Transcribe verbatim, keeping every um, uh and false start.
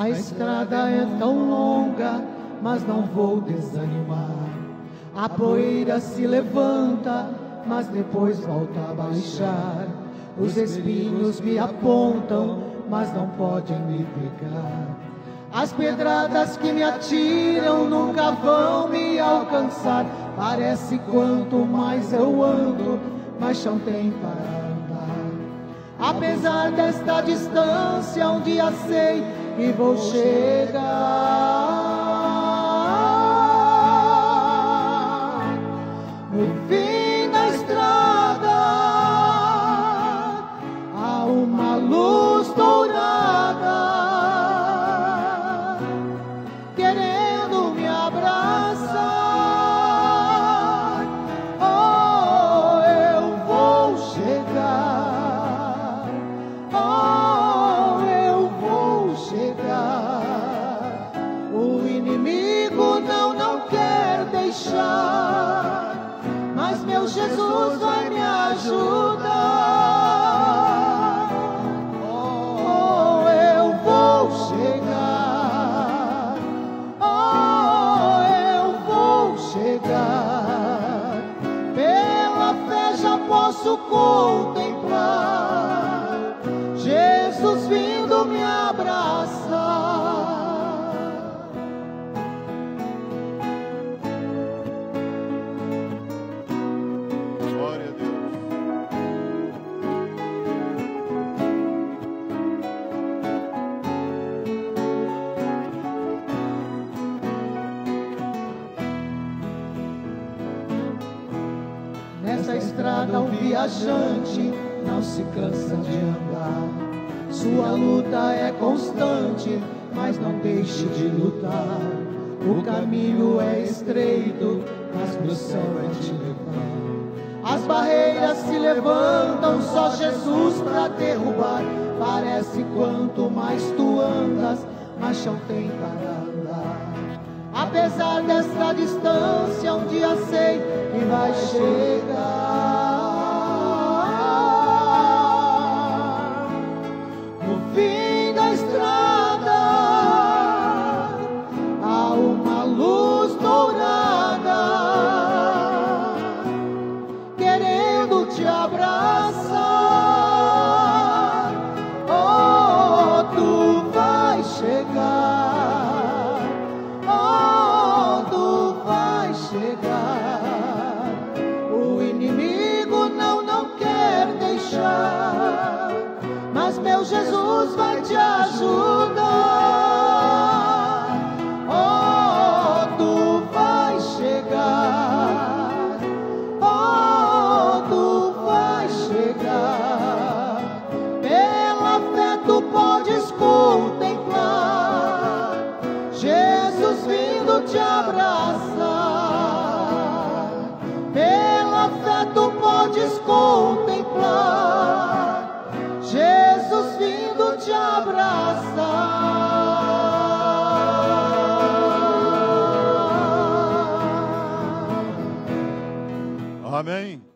A estrada é tão longa, mas não vou desanimar. A poeira se levanta, mas depois volta a baixar. Os espinhos me apontam, mas não podem me pegar. As pedradas que me atiram nunca vão me alcançar. Parece quanto mais eu ando, mais chão tem para andar. Apesar desta distância, um dia sei que vou chegar. No fim da estrada há uma luz dourada querendo me abraçar. Oh, eu vou chegar. Oh, eu vou chegar. O inimigo não, não quer deixar, mas meu Jesus vai me ajudar. Oh, eu vou chegar. Oh, eu vou chegar. Pela fé já posso contemplar Jesus vindo me abraçar. Glória a Deus. Nessa estrada o viajante não se cansa de andar. Sua luta é constante, mas não deixe de lutar. O caminho é estreito, mas pro céu vai te levar. As barreiras se levantam, só Jesus pra derrubar. Parece quanto mais tu andas, mais chão tem para andar. Apesar desta distância, um dia sei que vai chegar. No fim da estrada há uma luz dourada querendo te abraçar. Oh, tu vai chegar. Oh, tu vai chegar. O inimigo não, não quer deixar, mas meu Jesus vai te ajudar. Oh, tu vai chegar. Oh, tu vai chegar. Pela fé tu podes contemplar Jesus vindo te abraçar. Pela fé tu podes contemplar Jesus vindo te abraçar. Amém.